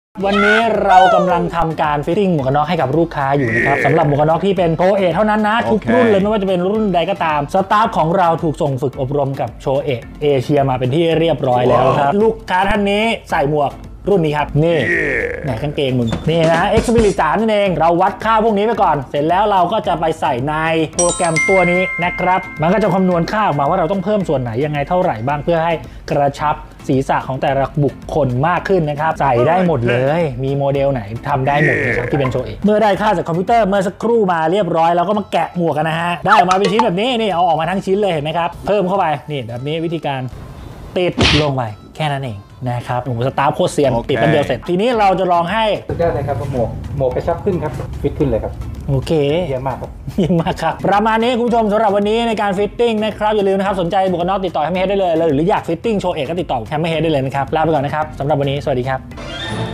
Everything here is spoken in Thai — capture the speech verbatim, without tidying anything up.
วันนี้เรากำลังทำการฟิตติ้งหมวกกันน็อกให้กับลูกค้าอยู่นะครับสำหรับหมวกกันน็อกที่เป็นโชเอเท่านั้นนะทุกรุ่นเลยไม่ว่าจะเป็นรุ่นใดก็ตามสตาฟของเราถูกส่งฝึกอบรมกับโชเอเอเชียมาเป็นที่เรียบร้อยแล้วครับลูกค้าท่านนี้ใส่หมวกรุ่นนี้ครับนี่ไหนกางเกงมึงนี่นะ เอ็กซ์ พี สามนั่นเองเราวัดค่าพวกนี้ไปก่อนเสร็จแล้วเราก็จะไปใส่ในโปรแกรมตัวนี้นะครับมันก็จะคำนวณค่าออกมาว่าเราต้องเพิ่มส่วนไหนยังไงเท่าไหร่บ้างเพื่อให้กระชับศีรษะของแต่ละบุคคลมากขึ้นนะครับใส่ได้หมดเลยมีโมเดลไหนทำได้หมดนะครับที่เป็นโชเอเมื่อได้ค่าจากคอมพิวเตอร์เมื่อสักครู่มาเรียบร้อยเราก็มาแกะหมวกกันนะฮะได้ออกมาเป็นชิ้นแบบนี้นี่เอาออกมาทั้งชิ้นเลยเห็นไหมครับเพิ่มเข้าไปนี่แบบนี้วิธีการติดลงไปแค่นั้นเองนะครับโอ้โหสตาร์ฟโคตรเซียนติดแป๊บเดียวเสร็จทีนี้เราจะลองให้สุดยอดเลยครับหมวกหมวกกระชับขึ้นครับฟิตขึ้นเลยครับโอเคเยี่ยมมากครับเยี่ยมมากครับประมาณนี้คุณผู้ชมสำหรับวันนี้ในการฟิตติ้งนะครับอย่าลืมนะครับสนใจหมวกกันน็อกติดต่อแฮมเมอร์เฮดได้เลยหรืออยากฟิตติ้งโชว์เอกก็ติดต่อแฮมเมอร์เฮดได้เลยนะครับลาไปก่อนนะครับสำหรับวันนี้สวัสดีครับ